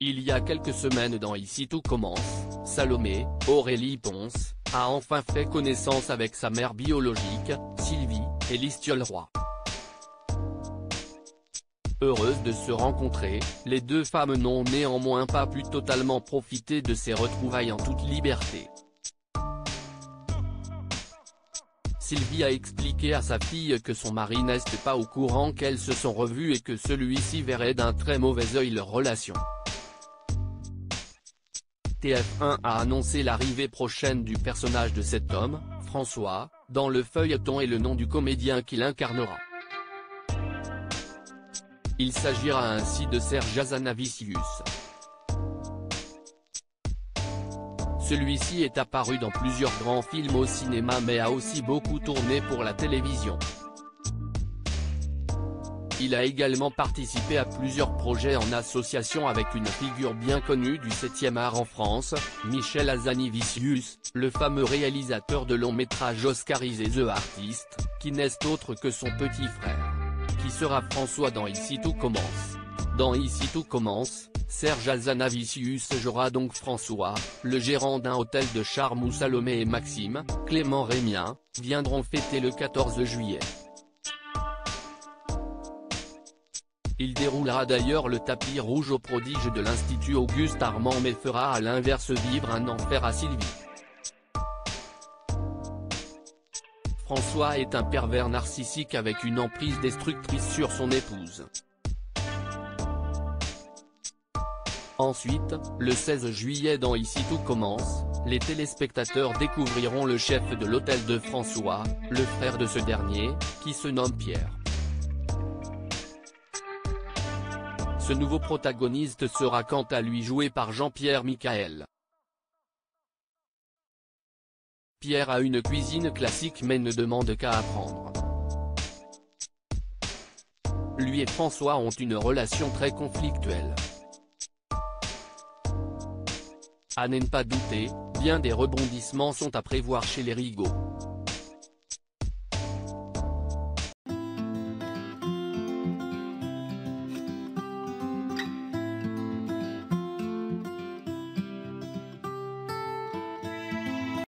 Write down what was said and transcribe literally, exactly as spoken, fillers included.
Il y a quelques semaines dans Ici tout commence, Salomé, Aurélie Ponce, a enfin fait connaissance avec sa mère biologique, Sylvie, et Listioleroy. Heureuses de se rencontrer, les deux femmes n'ont néanmoins pas pu totalement profiter de ces retrouvailles en toute liberté. Sylvie a expliqué à sa fille que son mari n'est pas au courant qu'elles se sont revues et que celui-ci verrait d'un très mauvais œil leur relation. T F un a annoncé l'arrivée prochaine du personnage de cet homme, François, dans le feuilleton et le nom du comédien qui l'incarnera. Il s'agira ainsi de Serge Hazanavicius. Celui-ci est apparu dans plusieurs grands films au cinéma mais a aussi beaucoup tourné pour la télévision. Il a également participé à plusieurs projets en association avec une figure bien connue du septième art en France, Michel Hazanavicius, le fameux réalisateur de longs métrages oscarisés The Artist, qui n'est autre que son petit frère. Qui sera François dans Ici tout commence. Dans Ici tout commence, Serge Hazanavicius jouera donc François, le gérant d'un hôtel de charme où Salomé et Maxime, Clément Rémien, viendront fêter le quatorze juillet. Il déroulera d'ailleurs le tapis rouge au prodige de l'Institut Auguste Armand mais fera à l'inverse vivre un enfer à Sylvie. François est un pervers narcissique avec une emprise destructrice sur son épouse. Ensuite, le seize juillet dans Ici tout commence, les téléspectateurs découvriront le chef de l'hôtel de François, le frère de ce dernier, qui se nomme Pierre. Ce nouveau protagoniste sera quant à lui joué par Jean-Pierre Michael. Pierre a une cuisine classique mais ne demande qu'à apprendre. Lui et François ont une relation très conflictuelle. À n'en pas douter, bien des rebondissements sont à prévoir chez les Rigaud.